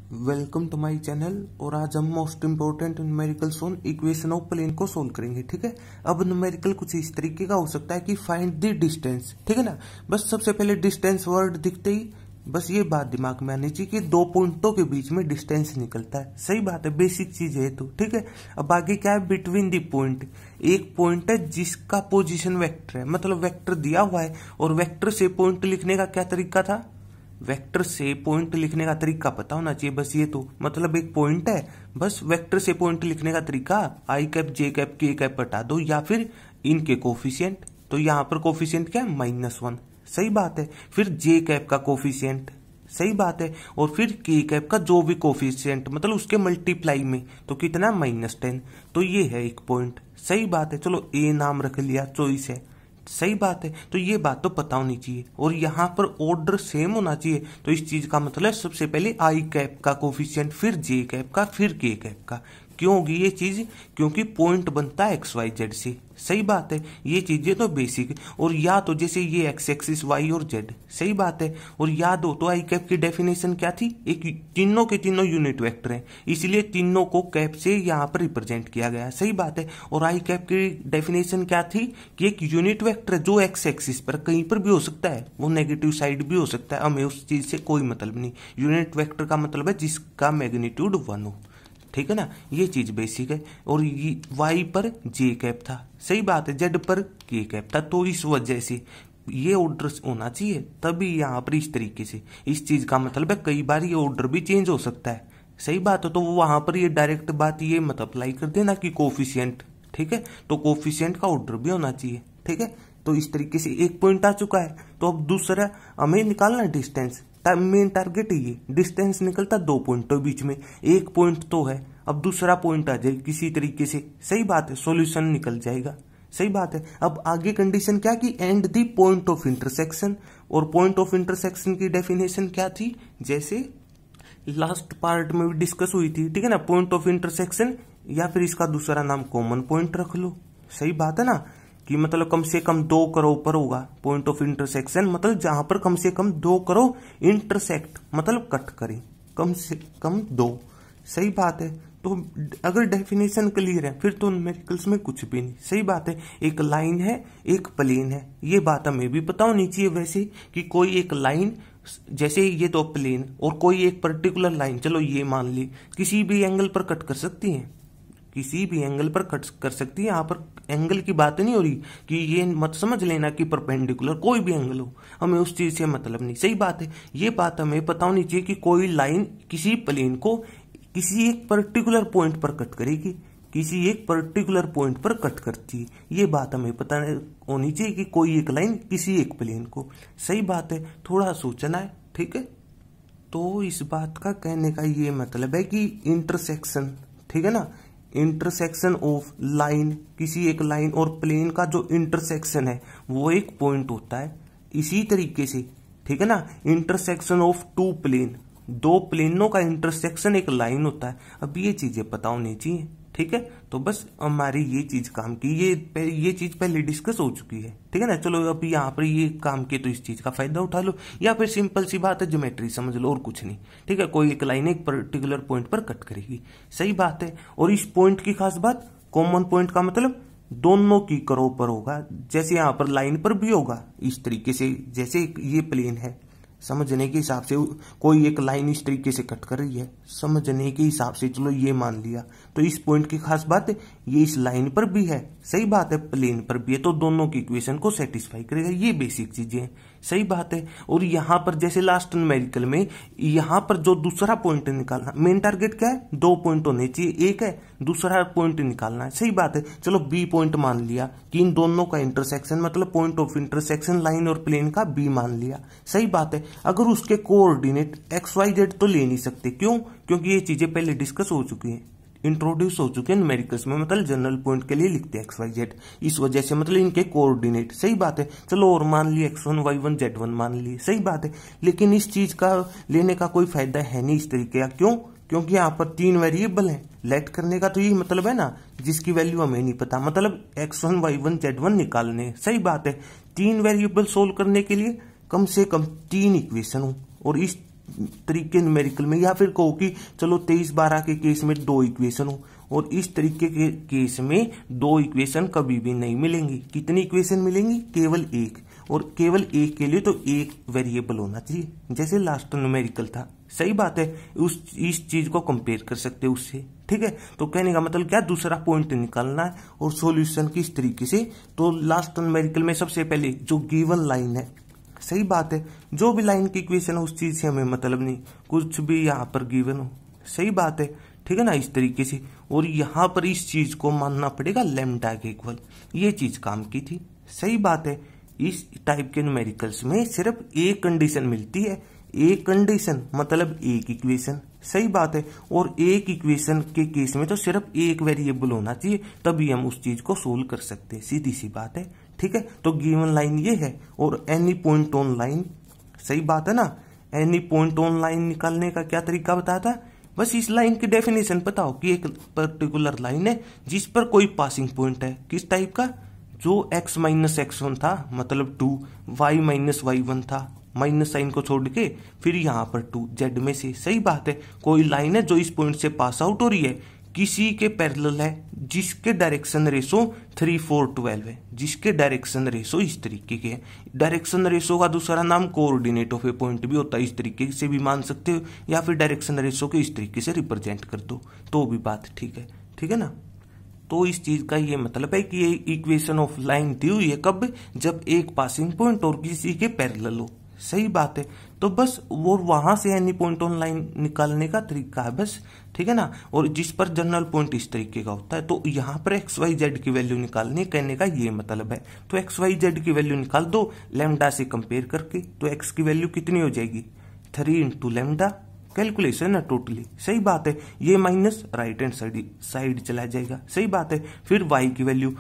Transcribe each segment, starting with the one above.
Welcome to my channel. और आज हम most important numericals on equation of plane को सोल्व करेंगे। ठीक है, अब न्यूमेरिकल कुछ इस तरीके का हो सकता है कि फाइंड द डिस्टेंस। ठीक है ना, बस सबसे पहले डिस्टेंस वर्ड दिखते ही बस ये बात दिमाग में आनी चाहिए कि दो पॉइंटों के बीच में डिस्टेंस निकलता है। सही बात है, बेसिक चीज है तो। ठीक है, अब आगे क्या है, बिटवीन द पॉइंट। एक पॉइंट है जिसका पोजीशन वेक्टर है, मतलब वेक्टर दिया हुआ है। और वेक्टर से पॉइंट लिखने का क्या तरीका था, वेक्टर से पॉइंट लिखने का तरीका पता होना चाहिए। बस ये तो मतलब एक पॉइंट है, बस वेक्टर से पॉइंट लिखने का तरीका I cap J cap K cap हटा दो या फिर इनके कोफिशिएंट। तो यहाँ पर कोफिशिएंट क्या है, -1। सही बात है। फिर जे कैप का कोफिशिएंट, सही बात है। और फिर के कैप का जो भी कोफिशिएंट मतलब उसके मल्टीप्लाई में, तो कितना, -10। तो ये है एक पॉइंट। सही बात है, चलो ए नाम रख लिया, चॉइस है। सही बात है, तो ये बात तो पता होनी चाहिए। और यहाँ पर ऑर्डर सेम होना चाहिए। तो इस चीज का मतलब सबसे पहले आई कैप का कोफिशिएंट, फिर जे कैप का, फिर के कैप का। क्यों होगी ये चीज, क्योंकि पॉइंट बनता है XYZ से। सही बात है, ये चीजें तो बेसिक। और या तो जैसे ये एक्स एक्सिस वाई और जेड, सही बात है। और याद हो तो आई कैप की डेफिनेशन क्या थी, एक तीनों के तीनों यूनिट वेक्टर हैं, इसलिए तीनों को कैप से यहाँ पर रिप्रेजेंट किया गया। सही बात है। और आई कैप की डेफिनेशन क्या थी कि एक यूनिट वेक्टर जो एक्स एक्सिस पर कहीं पर भी हो सकता है, वो नेगेटिव साइड भी हो सकता है, हमें उस चीज से कोई मतलब नहीं। यूनिट वेक्टर का मतलब है जिसका मैग्नीट्यूड 1 हो। ठीक है ना, ये चीज बेसिक है। और वाई पर जे कैप था, सही बात है, जेड पर के कैप था। तो इस वजह से ये ऑर्डर होना चाहिए, तभी यहाँ पर इस तरीके से। इस चीज का मतलब है कई बार ये ऑर्डर भी चेंज हो सकता है। सही बात है, तो वहां पर ये डायरेक्ट बात ये मत अप्लाई कर देना कि कोफिशिएंट। ठीक है, तो कोफिशिएंट का ऑर्डर भी होना चाहिए। ठीक है, तो इस तरीके से एक पॉइंट आ चुका है। तो अब दूसरा हमें निकालना डिस्टेंस। मेन टारगेट है ये, डिस्टेंस निकलता दो पॉइंटों बीच में, एक पॉइंट तो है, अब दूसरा पॉइंट आ जाए किसी तरीके से। सही बात है, सॉल्यूशन निकल जाएगा। सही बात है। अब आगे कंडीशन क्या की, and the point of intersection. और पॉइंट ऑफ इंटरसेक्शन की डेफिनेशन क्या थी, जैसे लास्ट पार्ट में भी डिस्कस हुई थी। ठीक है ना, पॉइंट ऑफ इंटरसेक्शन या फिर इसका दूसरा नाम कॉमन पॉइंट रख लो। सही बात है ना, कि मतलब कम से कम 2 करो पर होगा पॉइंट ऑफ इंटरसेक्शन, मतलब जहां पर कम से कम 2 करो इंटरसेक्ट मतलब कट करें, कम से कम 2। सही बात है। तो अगर डेफिनेशन क्लियर है फिर तो न्यूमेरिकल्स में कुछ भी नहीं। सही बात है, एक लाइन है एक प्लेन है, ये बात हमें भी पता होनी चाहिए वैसे, कि कोई एक लाइन, जैसे ये दो प्लेन और कोई एक पर्टिकुलर लाइन, चलो ये मान ली, किसी भी एंगल पर कट कर सकती है, किसी भी एंगल पर कट कर सकती है। यहाँ पर एंगल की बात नहीं हो रही कि ये मत समझ लेना कि परपेंडिकुलर, कोई भी एंगल हो, हमें उस चीज से मतलब नहीं। सही बात है, ये बात हमें पता होनी चाहिए कि कोई लाइन किसी प्लेन को किसी एक पर्टिकुलर पॉइंट पर कट करेगी, किसी एक पर्टिकुलर पॉइंट पर कट करती है। ये बात हमें पता होनी चाहिए कि कोई एक लाइन किसी एक प्लेन को। सही बात है, थोड़ा सोचना है। ठीक है, तो इस बात का कहने का ये मतलब है कि इंटरसेक्शन, ठीक है ना, इंटरसेक्शन ऑफ लाइन, किसी एक लाइन और प्लेन का जो इंटरसेक्शन है वो एक पॉइंट होता है। इसी तरीके से, ठीक है ना, इंटरसेक्शन ऑफ टू प्लेन, दो प्लेनों का इंटरसेक्शन एक लाइन होता है। अब ये चीजें पता होनी चाहिए। ठीक है, तो बस हमारी ये चीज काम की, ये चीज पहले डिस्कस हो चुकी है। ठीक है ना, चलो अब यहाँ पर ये काम के तो इस चीज का फायदा उठा लो, या फिर सिंपल सी बात है, ज्योमेट्री समझ लो और कुछ नहीं। ठीक है, कोई एक लाइन एक पर्टिकुलर पॉइंट पर कट करेगी। सही बात है। और इस पॉइंट की खास बात, कॉमन पॉइंट का मतलब दोनों की करो पर होगा, जैसे यहाँ पर लाइन पर भी होगा इस तरीके से। जैसे ये प्लेन है, समझने के हिसाब से कोई एक लाइन इस तरीके से कट कर रही है, समझने के हिसाब से चलो ये मान लिया। तो इस पॉइंट की खास बात है ये इस लाइन पर भी है, सही बात है, प्लेन पर भी है, तो दोनों की इक्वेशन को सेटिस्फाई करेगा। ये बेसिक चीजें हैं। सही बात है। और यहाँ पर जैसे लास्ट न्यूमेरिकल में यहाँ पर जो दूसरा पॉइंट निकालना, मेन टारगेट क्या है, 2 पॉइंट होने चाहिए, एक है दूसरा पॉइंट निकालना है। सही बात है, चलो बी पॉइंट मान लिया कि इन दोनों का इंटरसेक्शन, मतलब पॉइंट ऑफ इंटरसेक्शन लाइन और प्लेन का बी मान लिया। सही बात है। अगर उसके कोऑर्डिनेट XYZ तो ले नहीं सकते, क्यों, क्योंकि ये चीजें पहले डिस्कस हो चुकी हैं, इंट्रोड्यूस हो चुके हैं न्यूमेरिकल्स में, मतलब जनरल पॉइंट के लिए लिखते हैं XYZ, इस वजह से मतलब इनके कोऑर्डिनेट। सही बात है, चलो और मान लिए X1 Y1 Z1 मान लिए। सही बात है, लेकिन इस चीज का लेने का कोई फायदा है नहीं इस तरीके का। क्यों, क्योंकि यहाँ पर 3 वेरिएबल हैं, लेट करने का तो यही मतलब है ना, जिसकी वैल्यू हमें नहीं पता, मतलब X1 Y1 Z1 निकालने। सही बात है, 3 वेरिएबल सोल्व करने के लिए कम से कम 3 इक्वेशन हो, और इस तरीके न्यूमेरिकल में, या फिर कहो कि चलो 23/12 के केस में 2 इक्वेशन हो, और इस तरीके के केस में 2 इक्वेशन कभी भी नहीं मिलेंगी। कितनी इक्वेशन मिलेंगी? केवल एक, और केवल एक के लिए तो एक वेरिएबल होना चाहिए, जैसे लास्ट न्यूमेरिकल था। सही बात है, इस चीज को कंपेयर कर सकते हैं उससे। ठीक है, तो कहने का मतलब क्या, दूसरा पॉइंट निकालना है और सॉल्यूशन किस तरीके से। तो लास्ट न्यूमेरिकल में सबसे पहले जो गिवन लाइन है, सही बात है, जो भी लाइन की इक्वेशन है उस चीज से हमें मतलब नहीं, कुछ भी यहाँ पर गिवन हो, सही बात है, ठीक है ना, इस तरीके से। और यहाँ पर इस चीज को मानना पड़ेगा लैम्डा के इक्वल, ये चीज काम की थी। सही बात है, इस टाइप के न्यूमेरिकल्स में सिर्फ एक कंडीशन मिलती है, एक कंडीशन मतलब एक इक्वेशन। सही बात है, और एक इक्वेशन के केस में तो सिर्फ एक वेरिएबल होना चाहिए, तभी हम उस चीज को सोल्व कर सकते हैं, सीधी सी बात है। ठीक है, तो गिवन लाइन ये है, और एनी पॉइंट ऑन लाइन, सही बात है ना, एनी पॉइंट ऑन लाइन निकालने का क्या तरीका बताया था, बस इस लाइन की डेफिनेशन बताओ कि एक पर्टिकुलर लाइन है जिस पर कोई पासिंग पॉइंट है, किस टाइप का, जो x - x1 था मतलब 2, y - y1 था, माइनस साइन को छोड़ के, फिर यहाँ पर 2 z में से। सही बात है, कोई लाइन है जो इस पॉइंट से पास आउट हो रही है, किसी के पैरेलल है, जिसके डायरेक्शन रेशो 3, 4, 12 है, जिसके डायरेक्शन रेशो इस तरीके के है। डायरेक्शन रेशो का दूसरा नाम कोऑर्डिनेट ऑफ ए पॉइंट भी होता है, इस तरीके से भी मान सकते हो, या फिर डायरेक्शन रेशो को इस तरीके से रिप्रेजेंट कर दो, तो भी बात ठीक है ना। तो इस चीज का ये मतलब है कि ये इक्वेशन ऑफ लाइन दी हुई है कब, जब एक पासिंग पॉइंट और किसी के पैरेलल हो। सही बात है, तो बस वो वहां से एनी पॉइंट ऑन लाइन निकालने का तरीका है बस, ठीक है ना। और जिस पर जनरल पॉइंट इस तरीके का होता है, तो यहाँ पर एक्स वाई जेड की वैल्यू निकालनी, कहने का ये मतलब है। तो एक्स वाई जेड की वैल्यू निकाल दो लैम्डा से कंपेयर करके, तो एक्स की वैल्यू कितनी हो जाएगी, 3 × लैम्डा, कैलकुलेशन है टोटली। सही बात है, ये माइनस राइट हैंड साइड चला जाएगा। सही बात है, फिर वाई की वैल्यू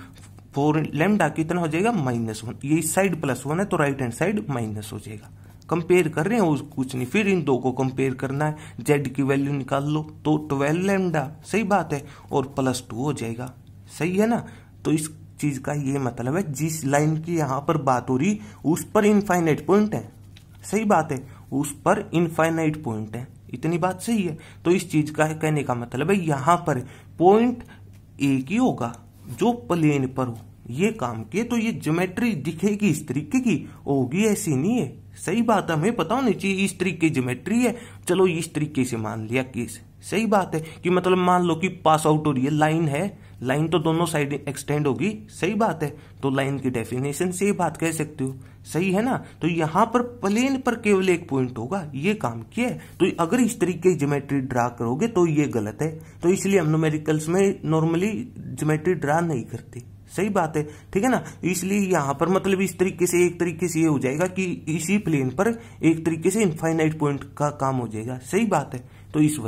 4 लैम्डा कितना हो जाएगा, -1, ये इस साइड +1 है तो राइट हैंड साइड माइनस हो जाएगा। कंपेयर कर रहे हैं कुछ नहीं, फिर इन दो को कंपेयर करना है, जेड की वैल्यू निकाल लो तो 12 लैम्डा, सही बात है, और +2 हो जाएगा। सही है ना, तो इस चीज का ये मतलब है, जिस लाइन की यहाँ पर बात हो रही उस पर इनफाइनाइट पॉइंट है। सही बात है, उस पर इनफाइनाइट पॉइंट है, इतनी बात सही है। तो इस चीज का कहने का मतलब है, यहाँ पर पॉइंट एक ही होगा जो प्लेन पर हो, ये काम किए तो ये ज्योमेट्री दिखेगी इस तरीके की होगी, ऐसी नहीं है। सही बात है, हमें पता होनी चाहिए इस तरीके की ज्योमेट्री है, चलो इस तरीके से मान लिया केस। सही बात है कि मतलब मान लो कि पास आउट हो रही है, लाइन है, लाइन तो दोनों साइड एक्सटेंड होगी। सही बात है, तो लाइन की डेफिनेशन से ये बात कह सकते हो, सही है ना। तो यहाँ पर प्लेन पर केवल एक पॉइंट होगा, ये काम किया है। तो अगर इस तरीके की ज्योमेट्री ड्रा करोगे तो ये गलत है, तो इसलिए हम न्यूमेरिकल्स में नॉर्मली ज्योमेट्री ड्रा नहीं करते। सही बात है, ठीक है ना। इसलिए यहाँ पर मतलब इस तरीके से, एक तरीके से ये हो जाएगा कि इसी प्लेन पर एक तरीके से इनफाइनाइट पॉइंट का काम हो जाएगा। सही बात है, तो इस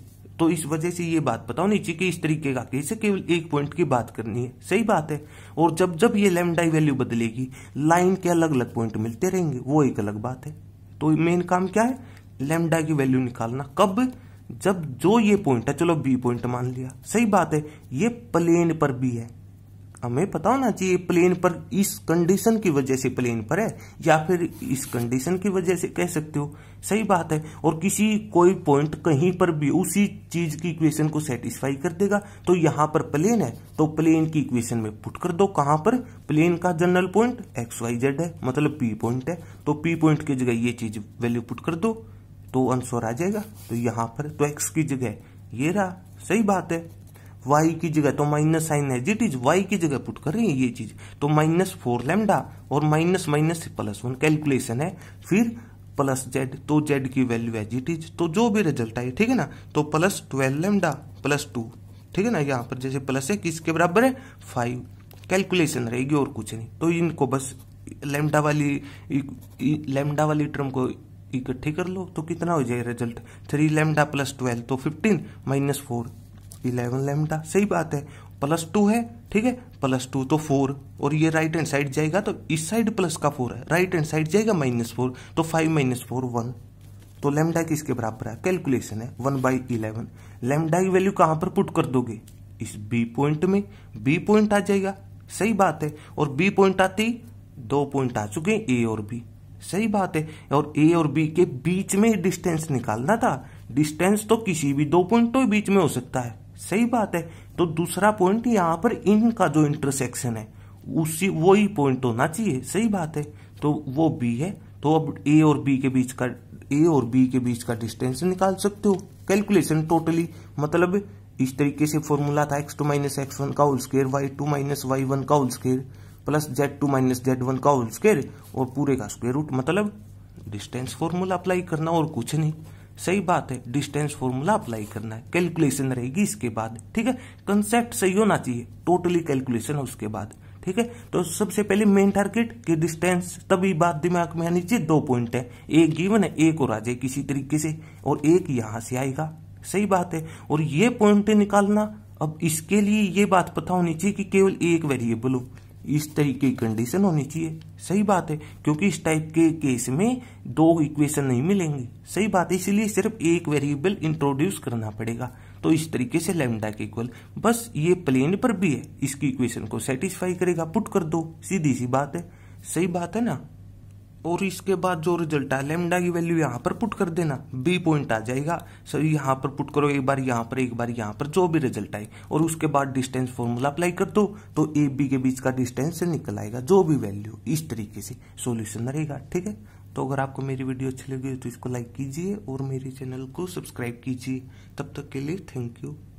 वजह से ये बात पता होनी चाहिए कि इस तरीके का केस है, केवल एक पॉइंट की बात करनी है। सही बात है, और जब जब ये लैम्डा वैल्यू बदलेगी, लाइन के अलग अलग पॉइंट मिलते रहेंगे, वो एक अलग बात है। तो मेन काम क्या है, लैम्डा की वैल्यू निकालना। कब, जब जो ये पॉइंट है, चलो बी पॉइंट मान लिया, सही बात है, ये प्लेन पर भी है, हमें पता होना चाहिए प्लेन पर, इस कंडीशन की वजह से प्लेन पर है, या फिर इस कंडीशन की वजह से कह सकते हो। सही बात है, और किसी कोई पॉइंट कहीं पर भी उसी चीज की इक्वेशन को सेटिस्फाई कर देगा। तो यहाँ पर प्लेन है, तो प्लेन की इक्वेशन में पुट कर दो, कहां पर, प्लेन का जनरल पॉइंट XYZ है, मतलब P पॉइंट है, तो P पॉइंट की जगह ये चीज वैल्यू पुट कर दो तो आंसर आ जाएगा। तो यहाँ पर तो x की जगह ये रहा, सही बात है, y की जगह तो माइनस साइन है जी चीज, y की जगह पुट कर रही है ये चीज, तो -4 लैम्डा और माइनस माइनस +1 कैलकुलेशन है, फिर +z, तो z की वैल्यू है जी चीज, तो जो भी रिजल्ट आए, ठीक है ना, तो +12 लैम्डा +2, ठीक है ना, यहाँ पर जैसे प्लस है किसके बराबर है, 5 कैलकुलेशन रहेगी और कुछ नहीं। तो इनको बस लैम्डा वाली टर्म को इकट्ठे कर लो, तो कितना हो जाएगा रिजल्ट, 3 लैम्डा +12 तो 15 -4 11 लैम्डा। सही बात है, +2 है, ठीक है, +2 तो 4, और ये राइट हैंड साइड जाएगा तो इस साइड प्लस का 4 है, राइट हैंड साइड जाएगा -4, तो 5 - 4 1, तो लैम्डा किसके बराबर है, कैलकुलेशन है 1/11। लैम्डा की वैल्यू कहां पर पुट कर दोगे, इस बी पॉइंट में, बी पॉइंट आ जाएगा। सही बात है, और बी पॉइंट आते ही 2 पॉइंट आ चुके हैं, ए और बी। सही बात है। और ए और बी के बीच में डिस्टेंस निकालना था। डिस्टेंस तो किसी भी दो पॉइंट के बीच में हो सकता है। सही बात है। तो दूसरा पॉइंट यहाँ पर इनका जो इंटरसेक्शन है उसी वही पॉइंट होना चाहिए। सही बात है। तो वो बी है। तो अब ए और बी के बीच का डिस्टेंस निकाल सकते हो। कैलकुलेशन टोटली मतलब इस तरीके से फॉर्मूला था x2 माइनस x1 का whole square, y2 minus y1 का whole square plus z2 minus z1 का होल स्क्वायर और पूरे का स्क्वायर रूट, मतलब डिस्टेंस फॉर्मूला अप्लाई करना और कुछ नहीं। सही बात है। डिस्टेंस फॉर्मूला अप्लाई करना है, कैलकुलेशन रहेगी इसके बाद। ठीक है, कंसेप्ट सही होना चाहिए, टोटली कैलकुलेशन है उसके बाद। ठीक है, तो सबसे पहले मेन टारगेट की डिस्टेंस, तभी बात दिमाग में आनी चाहिए। दो पॉइंट है, एक गिवन है, एक और आ जाए किसी तरीके से, और एक यहां से आएगा। सही बात है। और ये पॉइंट निकालना, अब इसके लिए ये बात पता होनी चाहिए कि केवल एक वेरिएबल हो, इस तरीके की कंडीशन होनी चाहिए। सही बात है, क्योंकि इस टाइप के केस में दो इक्वेशन नहीं मिलेंगी। सही बात है, इसीलिए सिर्फ एक वेरिएबल इंट्रोड्यूस करना पड़ेगा। तो इस तरीके से लैम्डा के इक्वल, बस ये प्लेन पर भी है, इसकी इक्वेशन को सेटिस्फाई करेगा, पुट कर दो, सीधी सी बात है। सही बात है ना। और इसके बाद जो रिजल्ट है लैम्डा की वैल्यू यहाँ पर पुट कर देना, बी पॉइंट आ जाएगा। सही, यहाँ पर पुट करो, एक बार यहाँ पर, एक बार यहाँ पर, जो भी रिजल्ट आए, और उसके बाद डिस्टेंस फॉर्मूला अप्लाई कर दो, तो ए बी के बीच का डिस्टेंस निकल आएगा, जो भी वैल्यू। इस तरीके से सॉल्यूशन रहेगा। ठीक है, तो अगर आपको मेरी वीडियो अच्छी लगी तो इसको लाइक कीजिए और मेरे चैनल को सब्सक्राइब कीजिए। तब तक के लिए थैंक यू।